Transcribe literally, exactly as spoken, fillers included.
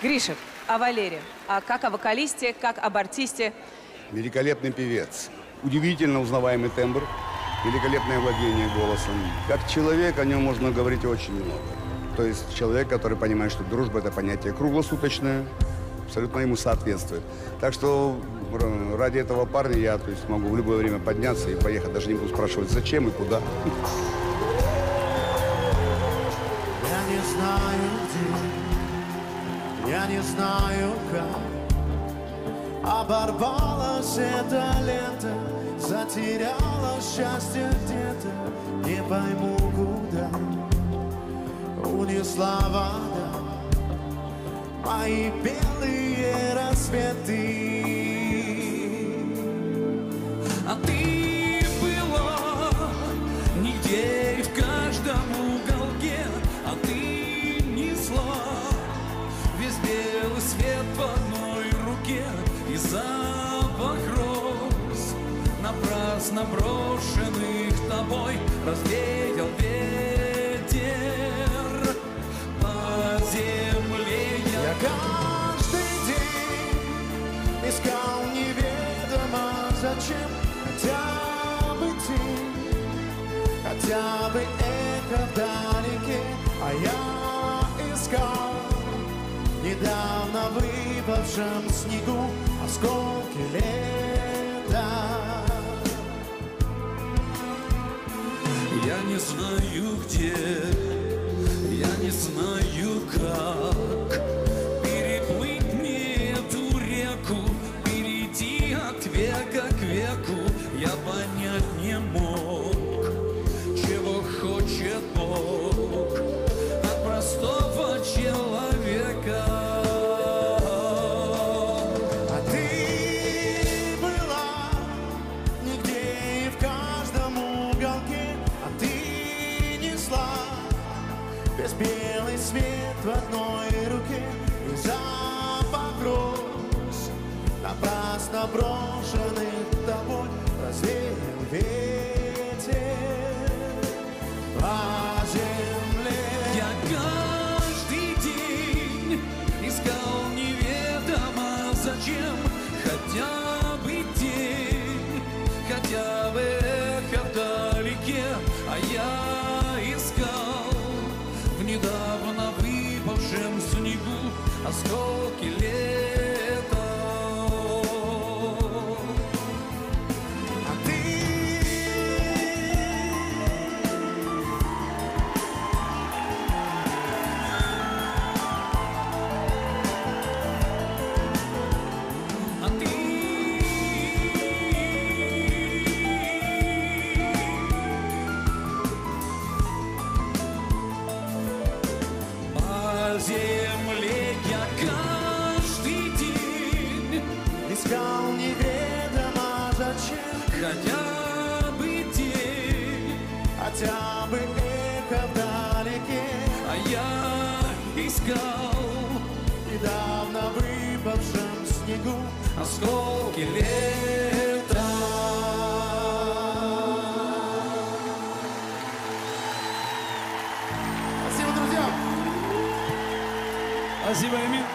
Гриша, о Валере. А как о вокалисте, как об артисте? Великолепный певец. Удивительно узнаваемый тембр, великолепное владение голосом. Как человек о нем можно говорить очень много. То есть человек, который понимает, что дружба – это понятие круглосуточное, абсолютно ему соответствует. Так что ради этого парня я то есть, могу в любое время подняться и поехать. Даже не буду спрашивать, зачем и куда. Я не знаю, где, я не знаю, как оборвалась эта лента, затеряла счастье где-то, не пойму куда. Унесла вода мои белые рассветы. А ты была нигде и в каждом уголке, а ты несла весь белый свет в одной руке, и запах роз, напрасно брошенных тобой, развеял ветер по земле. Я каждый день искал неведомо зачем, хотя бы тень, хотя бы эхо вдалеке. А я искал недавно выпавшем снегу осколки лета. Я не знаю где, я не знаю как переплыть мне эту реку, перейти от века к веку. Я понять не мог, чего хочет Бог от простого человека. А ты была нигде и в каждом уголке, а ты несла весь белый свет в одной руке, и запах роз, напрасно брошенных тобой, развеял ветер по земле. Я каждый день искал неведомо зачем, хотя бы день, хотя бы эхо вдалеке. А я искал в недавно выпавшем снегу осколки лета. А ты А ты по земле я каждый день искал неведомо зачем, хотя бы день, хотя бы эхо вдалеке. а я искал Недавно выпавшем снегу осколки лета. Спасибо, друзья! Спасибо, Эмиль.